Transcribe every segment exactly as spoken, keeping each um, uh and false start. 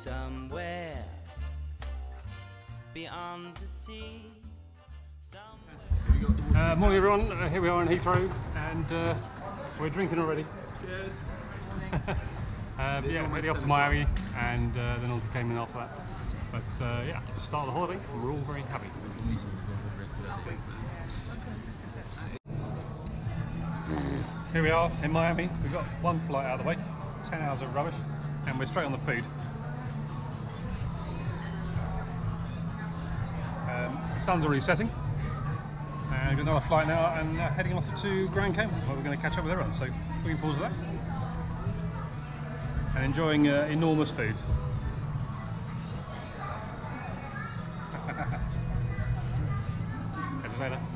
somewhere beyond the sea. Uh, morning everyone, uh, here we are in Heathrow and uh, we're drinking already. Cheers. uh, yeah, heading off to Miami and uh, then on to Cayman after that. But uh, yeah, start of the holiday and we're all very happy. Here we are in Miami. We've got one flight out of the way, ten hours of rubbish, and we're straight on the food. Um, the sun's already setting. And we've got another flight now and uh, heading off to Grand Cayman where we're going to catch up with everyone. So looking forward to that. And enjoying uh, enormous food. Catch you later.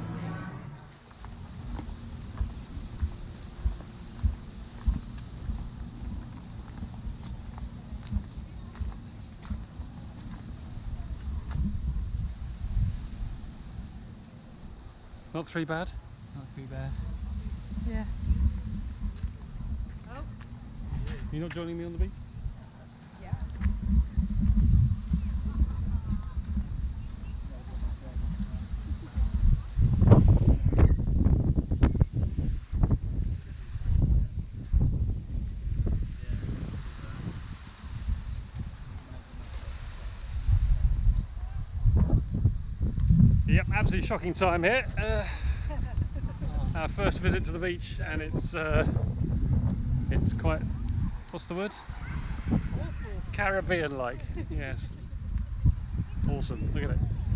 Not too bad. Not too bad. Yeah. Oh. You're not joining me on the beach? Yeah. Yep, absolutely shocking time here. Uh, our first visit to the beach, and it's uh, it's quite, what's the word? Awful. Caribbean-like. Yes. Awesome. Look at it.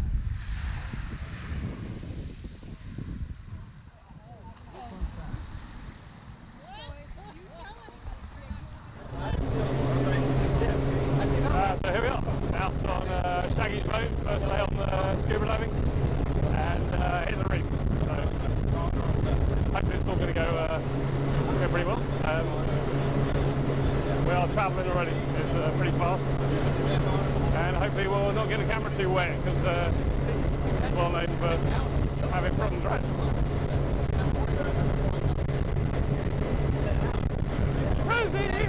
Uh, so here we are, out on uh, Shaggy's boat, first day on the scuba diving, and uh, in the reef. So hopefully it's all going to go, uh, go pretty well. Um, we are travelling already, it's uh, pretty fast, and hopefully we'll not get the camera too wet because uh, it's well known for having problems, right? Rosie!